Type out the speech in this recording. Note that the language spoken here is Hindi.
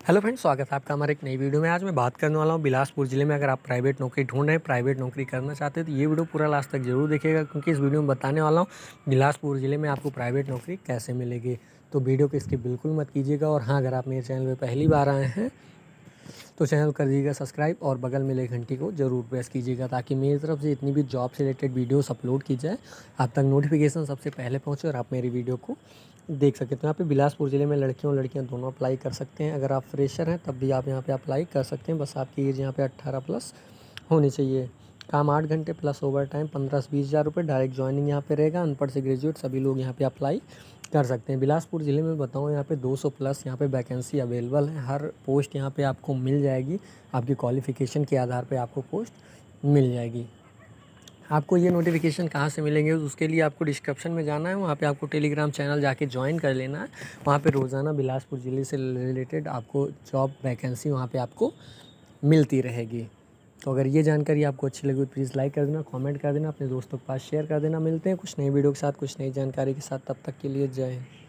हेलो फ्रेंड्स, स्वागत है आपका हमारे एक नई वीडियो में। आज मैं बात करने वाला हूँ बिलासपुर ज़िले में अगर आप प्राइवेट नौकरी ढूंढ रहे हैं, प्राइवेट नौकरी करना चाहते हैं तो ये वीडियो पूरा लास्ट तक जरूर देखिएगा, क्योंकि इस वीडियो में बताने वाला हूँ बिलासपुर ज़िले में आपको प्राइवेट नौकरी कैसे मिलेगी। तो वीडियो को इसकी बिल्कुल मत कीजिएगा। और हाँ, अगर आप मेरे चैनल पर पहली बार आए हैं तो चैनल कर दीजिएगा सब्सक्राइब और बगल में लगे घंटी को ज़रूर प्रेस कीजिएगा, ताकि मेरी तरफ से जितनी भी जॉब से रिलेटेड वीडियोस अपलोड की जाए आप तक नोटिफिकेशन सबसे पहले पहुंचे और आप मेरी वीडियो को देख सकें। तो यहाँ पे बिलासपुर ज़िले में लड़कियों और लड़कियां दोनों अप्लाई कर सकते हैं। अगर आप फ्रेशर हैं तब भी आप यहाँ पे अप्लाई कर सकते हैं, बस आपकी एज यहाँ पे 18+ होनी चाहिए। काम 8 घंटे प्लस ओवर टाइम 15 से 20 हज़ार रुपये। डायरेक्ट ज्वाइनिंग यहाँ पे रहेगा। अनपढ़ से ग्रेजुएट सभी लोग यहाँ पे अप्लाई कर सकते हैं। बिलासपुर ज़िले में बताऊँ, यहाँ पे 200+ यहाँ पे वैकेंसी अवेलेबल है। हर पोस्ट यहाँ पे आपको मिल जाएगी। आपकी क्वालिफ़िकेशन के आधार पे आपको पोस्ट मिल जाएगी। आपको ये नोटिफिकेशन कहाँ से मिलेंगे, उसके लिए आपको डिस्क्रिप्शन में जाना है। वहाँ पे आपको टेलीग्राम चैनल जाके ज्वाइन कर लेना है। वहाँ पे रोज़ाना बिलासपुर ज़िले से रिलेटेड आपको जॉब वैकेंसी वहाँ पे आपको मिलती रहेगी। तो अगर ये जानकारी आपको अच्छी लगी तो प्लीज़ लाइक कर देना, कमेंट कर देना, अपने दोस्तों के पास शेयर कर देना। मिलते हैं कुछ नई वीडियो के साथ, कुछ नई जानकारी के साथ। तब तक के लिए जय हिंद।